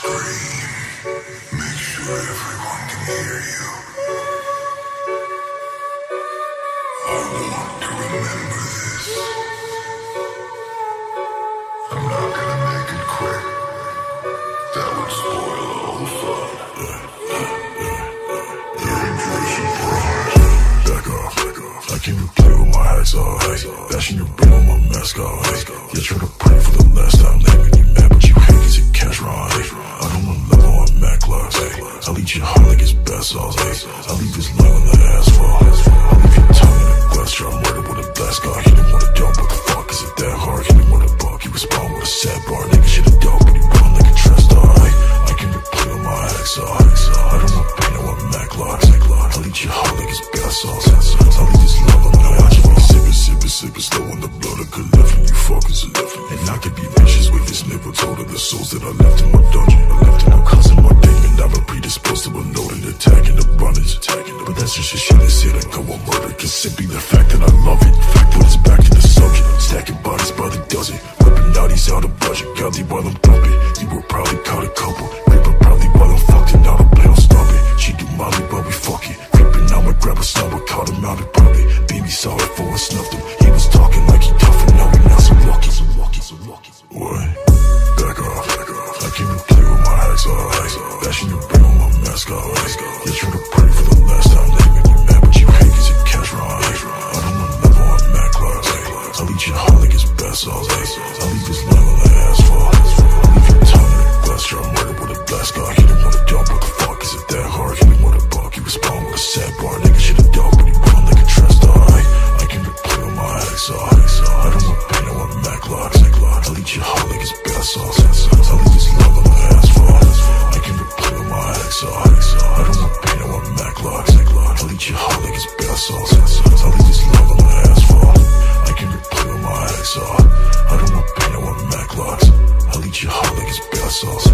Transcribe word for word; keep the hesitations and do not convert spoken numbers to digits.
Scream. Make sure everyone can hear you. I want to remember this. I'm not gonna make it quick. That would spoil all the fun. Dangerous and prime. Back off, back off. I came to play with my hacksaw. Bashing your brain on my mascot. Yeah, try to pray for the last time. They make you mad, but you hate cause it cash ride. I don't want level on Mac clocks. I'll eat your heart like it's bath sauce. I'll leave his lung on the asphalt. I'll leave your tongue in a glass jar. Murder with a blast car. He didn't want a dog, what the fuck is it that hard? He didn't want a buck, he respond with a sad bar. Nigga shit a dog, but he run like a trash star. I came to play with my hacksaw. I don't want pain, I want Mac locks. I'll eat your heart like it's bath sauce. I'll leave his love on the asphalt. Sippin', sippin', sippin', slow on the blood of good left, and you fuckers are left. And I could be vicious with this nipple told of the souls that I left in my dungeon. I left in my cousin, my demon. I've been predisposed to a loaded attack in abundance. But that's just a shit that's here to go on murder. Cause simply the fact that I love it. Fact that it's back to the subject. Stacking bodies by the dozen. Ripping out, he's out of budget. Godly while I'm thumping. You were probably caught a couple. Creeping probably while I'm fucked and now the play don't stop it. She do Molly but we fucking. Creeping out, my grab a snow, I caught him out in public. Baby saw it for I snuffed him. He was talking like he tough and now he not so lucky. So lucky, so lucky. What? Back off, back off. I came to play with my hacksaw. Bashing your brain on my mascot. Yeah, try to pray for the last time. They make you mad, but you hate cause it cash ride. I don't want level on Mac clocks. I'll eat your heart like it's bath sauce. I'll leave his lung on the asphalt. I'll leave your tongue in a glass jar. Murder with a blast car. He didn't want a dog, what the fuck is it that hard? He didn't want a buck, he respond with a sad bar. Nigga shit a dog, but he run like a trash star. I came to play with my hacksaw. I don't want pain, I want Mac locks. I'll eat your heart like it's bath sauce. I'll leave his love on the asphalt. I came to play with my hacksaw. I don't want pain, I want Mac locks. I'll eat your heart like it's bath sauce. I'll leave his love on the asphalt. I came to play with my hacksaw. I don't want pain, I want Mac locks. I'll eat your heart like it's bath sauce.